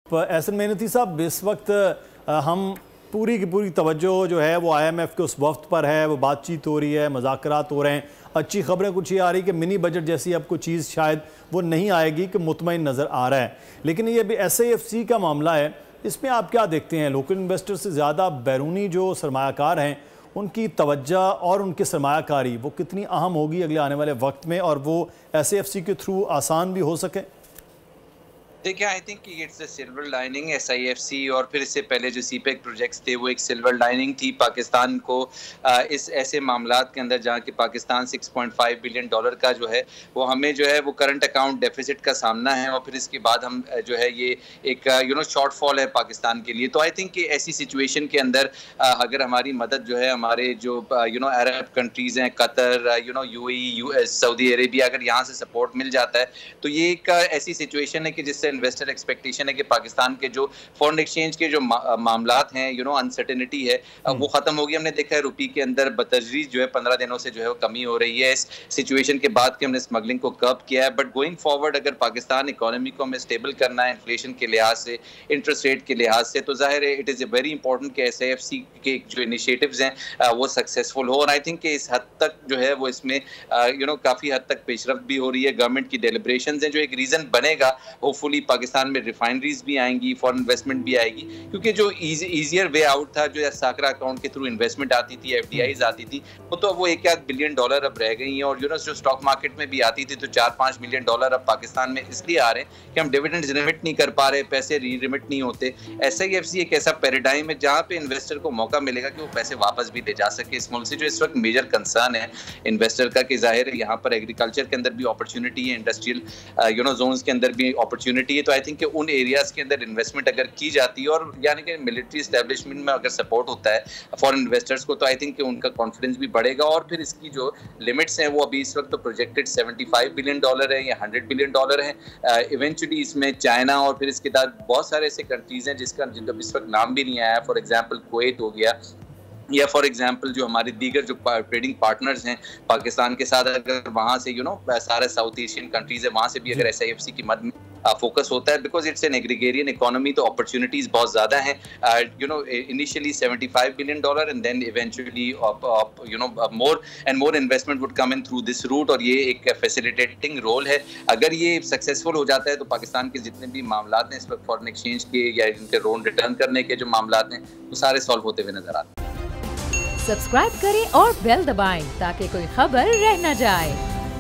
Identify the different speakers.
Speaker 1: एहसन मेहनती साहब, इस वक्त हम पूरी की पूरी तवज्जो जो है वो IMF के उस वफ्त पर है, वो बातचीत हो रही है, मुज़ाकरात हो रहे हैं। अच्छी खबरें कुछ ये आ रही कि मिनी बजट जैसी अब कोई चीज़ शायद वो नहीं आएगी कि मुतमईन नज़र आ रहा है। लेकिन ये भी SIFC का मामला है, इसमें आप क्या देखते हैं? लोकल इन्वेस्टर से ज़्यादा बैरूनी जो सरमायाकार हैं उनकी तवज्जो और उनकी सरमायाकारी वो कितनी अहम होगी अगले आने वाले वक्त में, और वो SIFC के थ्रू आसान भी हो सके?
Speaker 2: देखिए, I think it's a silver lining SIFC, और फिर इससे पहले जो CPEC प्रोजेक्ट्स थे वो एक सिल्वर लाइनिंग थी पाकिस्तान को इस ऐसे मामलात के अंदर जहाँ कि पाकिस्तान $6.5 बिलियन का जो है वो हमें जो है वो करंट अकाउंट डेफिसिट का सामना है, और फिर इसके बाद हम जो है ये एक शॉर्टफॉल है पाकिस्तान के लिए। तो आई थिंक कि ऐसी सिचुएशन के अंदर अगर हमारी मदद जो है हमारे जो अरब कंट्रीज़ हैं, Qatar, UAE, US, Saudi Arabia, अगर यहाँ से सपोर्ट मिल जाता है तो ये एक ऐसी सिचुएशन है कि जिससे इन्वेस्टर एक्सपेक्टेशन है कि पाकिस्तान के जो फॉरेन एक्सचेंज के जो मामलात हैं, अनसर्टेनिटी है, वो खत्म होगी। हमने देखा है रुपये के अंदर बतदरीज जो है 15 दिनों से जो है वो कमी हो रही है इस सिचुएशन के बाद कि हमने स्मगलिंग को कर्ब किया है। बट गोइंग फॉरवर्ड अगर पाकिस्तान इकोनॉमी को हमें स्टेबल करना है इन्फ्लेशन के लिहाज से, इंटरेस्ट रेट के लिहाज से, तो जाहिर है it is a very important कि SIFC के जो इनिशिएटिव्स हैं वो सक्सेसफुल हो। और आई थिंक कि इस हद तक जो है वो इसमें काफ़ी हद तक पेशरफ्त भी हो रही है। गवर्नमेंट की डेलिब्रेशंस हैं जो एक रीज़न बनेगा, होपफुली पाकिस्तान में रिफाइनरीज भी आएंगी, फॉरेन इन्वेस्टमेंट भी आएगी, क्योंकि जो ईजियर वे आउट था, जो साकरा अकाउंट के थ्रू इन्वेस्टमेंट आती थी, FDIs आती थी, वो तो वो 1-1 बिलियन डॉलर अब रह गई हैं। और जो स्टॉक मार्केट में भी आती थी तो 4-5 मिलियन डॉलर अब पाकिस्तान में इसलिए आ रहे हैं कि हम डिविडेंड्स रिमिट नहीं कर पा रहे, पैसे रिमिट नहीं होते। SIFC एक ऐसा पैराडाइम है जहाँ पे इन्वेस्टर को मौका मिलेगा कि वो पैसे वापस भी ले जा सके इस मुल्क से, जो इस वक्त मेजर कंसर्न है इन्वेस्टर का कि जाहिर है यहाँ पर एग्रीकल्चर के अंदर भी अपॉर्चुनिटी है, इंडस्ट्रियल जोन्स के अंदर भी अपॉर्चुनिटी है। तो आई थिंक कि उन एरियाज के अंदर इन्वेस्टमेंट अगर की जाती है और यानी कि मिलिट्री एस्टेब्लिशमेंट में अगर सपोर्ट होता है फॉरेन इन्वेस्टर्स को, तो आई थिंक कि उनका कॉन्फिडेंस भी बढ़ेगा। और फिर इसकी जो लिमिट्स हैं वो अभी इस वक्त तो प्रोजेक्टेड $75 बिलियन है या $100 बिलियन है। इवेंचुअली इसमें चाइना और फिर इसके बाद बहुत सारे ऐसे कंट्रीज हैं जिनका इस वक्त नाम भी नहीं आया। फॉर एग्जाम्पल कुवैत हो गया, या फॉर एग्जांपल जो हमारे दीगर जो ट्रेडिंग पार्टनर्स हैं पाकिस्तान के साथ, अगर वहाँ से सारे साउथ एशियन कंट्रीज है, वहाँ से भी अगर SIFC की मदद में फोकस होता है, because it's an agrarian economy, तो अपॉर्चुनिटीज बहुत ज़्यादा हैं। Initially $75 billion and then eventually more and more investment would come in through this route, और ये एक फैसिलिटेटिंग रोल है। अगर ये सक्सेसफुल हो जाता है तो पाकिस्तान के जितने भी मामला हैं इस वक्त फॉरेन एक्सचेंज के या इनके लोन रिटर्न करने के जो मामला हैं वो सारे सॉल्व होते हुए नजर आते हैं।
Speaker 3: सब्सक्राइब करें और बेल दबाएं ताकि कोई खबर रह न जाए।